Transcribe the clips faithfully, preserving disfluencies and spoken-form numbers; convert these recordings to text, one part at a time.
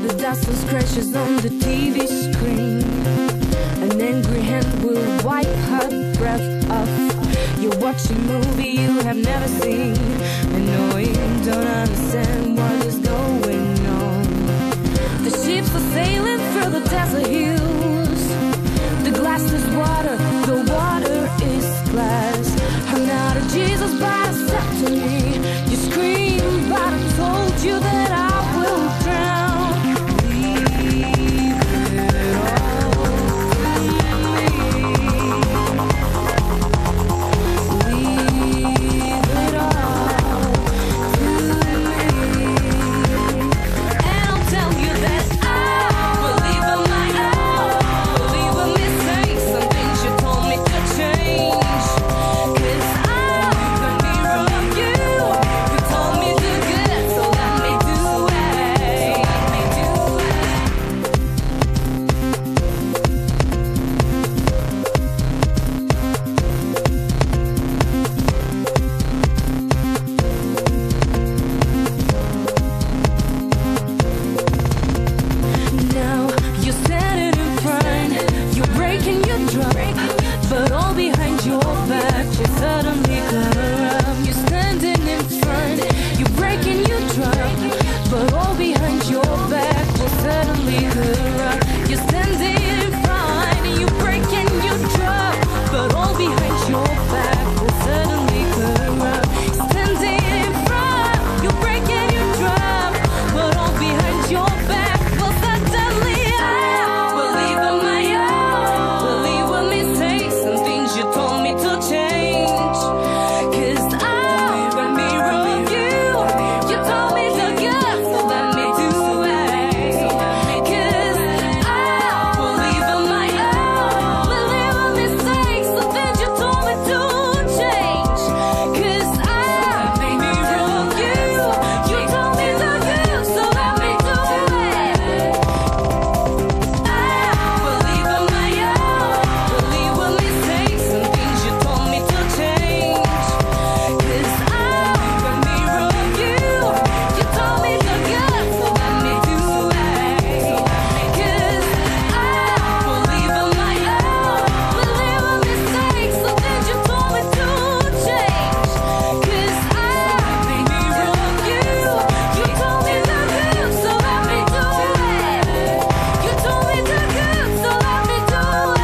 the dust scratches on the T V screen. An angry hand will wipe her breath off. You're watching a movie you have never seen, and no, you don't understand what is going on. The ships are sailing through the desert hills. The glass is water, the water is glass. I'm not a Jesus, but accept to me. You scream, but I told you that I will drown. Leave it all to me. Leave it all to me. And I'll tell you that I believe in my own. Believe in mistakes, some things you told me to change. 'Cause I'm a mirror of you. You told me to good, so let me do it. Let me do it. Now you're standing in front, you're breaking your drum, but all behind your back, you suddenly cover up. You're standing in front, you're breaking your drum, but all behind your back will suddenly cover up. You're standing in front, you're breaking your drum, but all behind your back will suddenly cover up. Standing in front, you're breaking your drum, but all behind your back will suddenly I believe in my own. Believe in mistakes, some things you told me to change. 'Cause I'm a mirror of you. You told me to good, so let me do it. 'Cause I believe in my own. Believe in mistakes, some things you told me to change. 'Cause I'm a mirror of you. You told me to good, so let me do it. I believe in my own. Believe in mistakes, some things you told me to change. 'Cause I'm a mirror of you. You told me to good, so let me do it. 'Cause I believe in my own. Believe in mistakes, some things you told me to change. 'Cause I'm a mirror of you. You told me to good, so let me do it. You told me to good, so let me do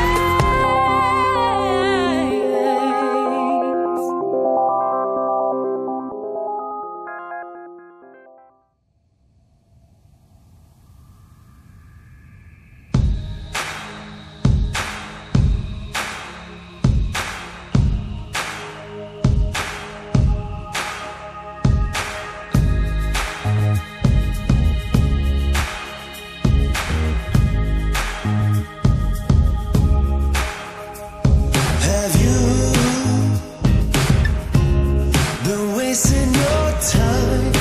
Have you been wasting your time,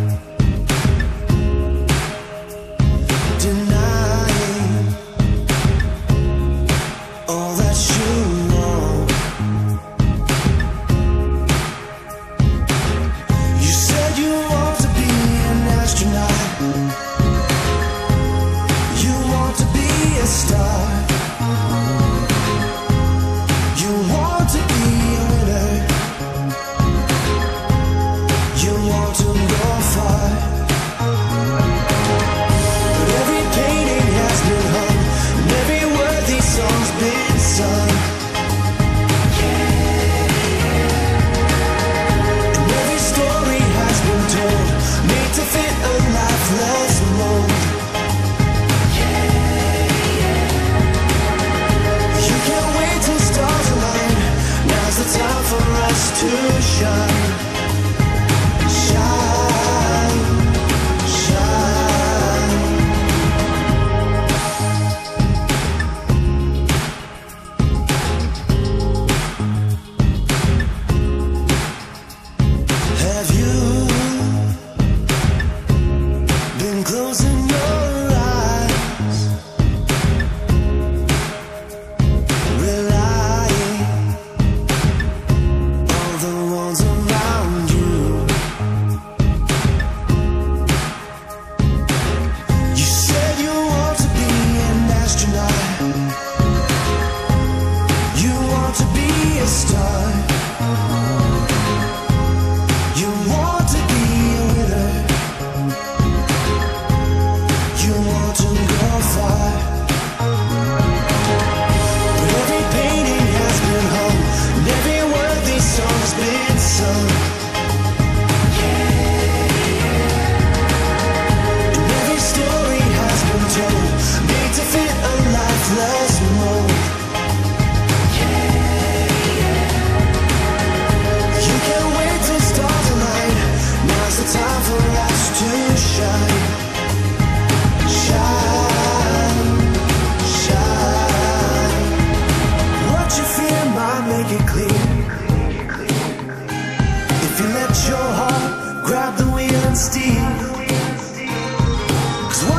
denying all that you know? You said you want to be an astronaut, you want to be a star. You want to be a winner. You want to go far. But every painting has been hung, and every worthy song's been sung. And every story has been told, made to fit a lifeless mold.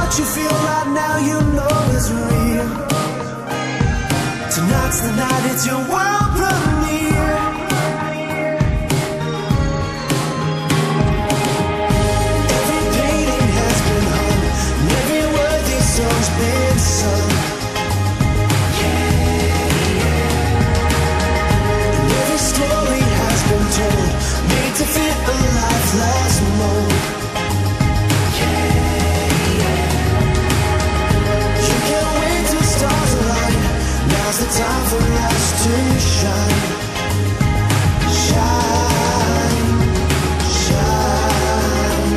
What you feel right now, you know is real. Tonight's the night, it's your world premiere. Every painting has been hung, and every word these songs been sung. And every story has been told, made to fit a lifeless mold. Now's the time for us to shine, shine, shine.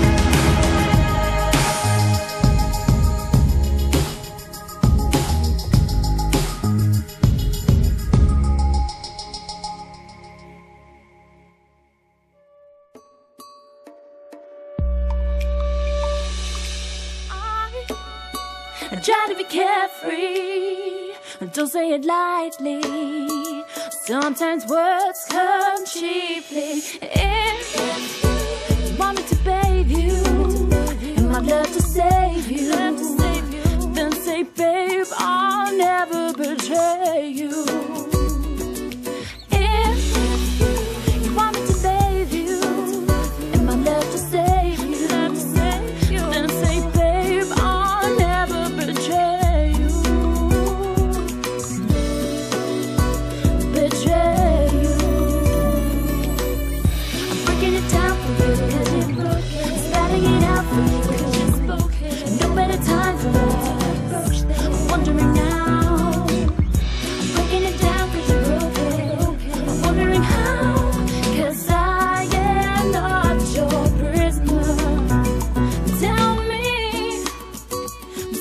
I try to be carefree, don't say it lightly. Sometimes words come cheaply. If you want me to bathe you, and my love to save you, then say, babe, I'll never betray you. If you want me to bathe you, and my love to save you, then say, babe, I'll never betray you.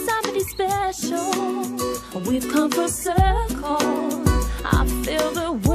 We've come full circle. I feel the